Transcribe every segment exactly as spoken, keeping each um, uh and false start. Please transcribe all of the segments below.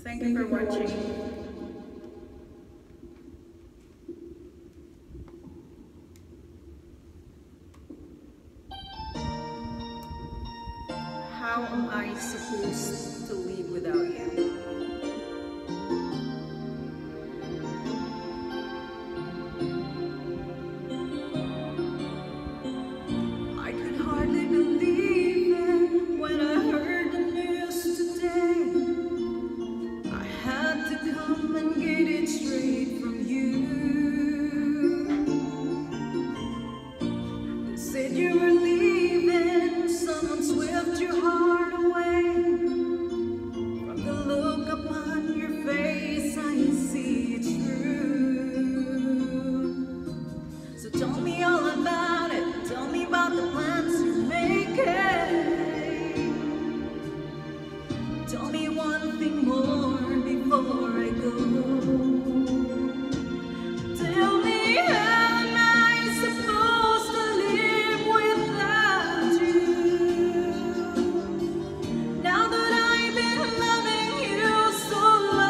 Thank you for watching. How am I supposed to live without you? I could hardly believe it when I heard the news today. I had to come and get it straight from you. They said you were leaving, someone swept your heart away. From the look upon your face, I see it's true. So tell me all about it, tell me about the plans you're making. Tell me one thing more before I go. Tell me, how am I supposed to live without you? Now that I've been loving you so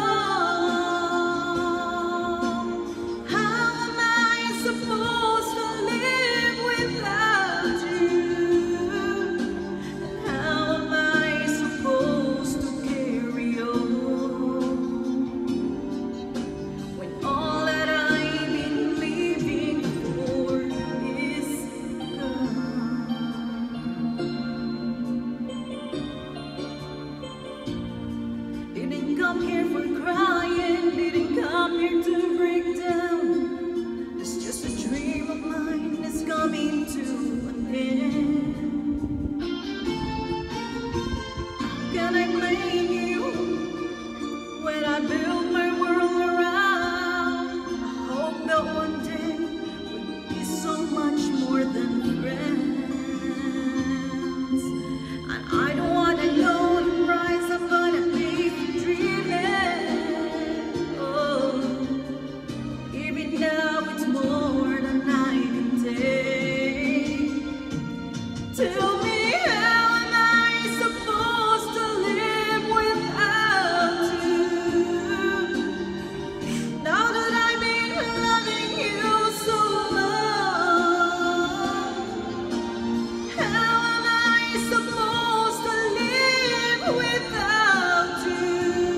long, how am I supposed to live without you? And how am I supposed to carry on when all that I've been living for is gone? Didn't come here for crying, didn't come here to break down. It's just a dream of mine that's coming to an end. Can I blame you when I build my world around? I hope that one day we'll be so much more than friends. And I don't wanna know the price I'm gonna pay for dreaming. Oh, even now it's more than I can take. Tell me, how am I supposed to live without you? Now that I've been loving you so long, how am I supposed to live without you?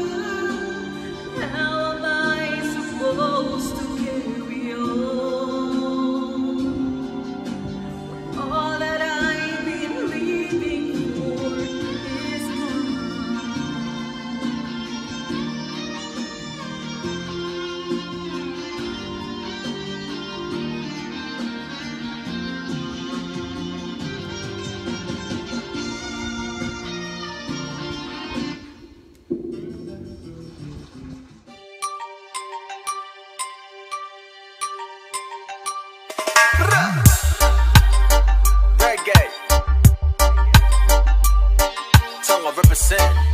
How am I supposed to carry on when all that I've been living for is gone? Reggae. Tongue represent.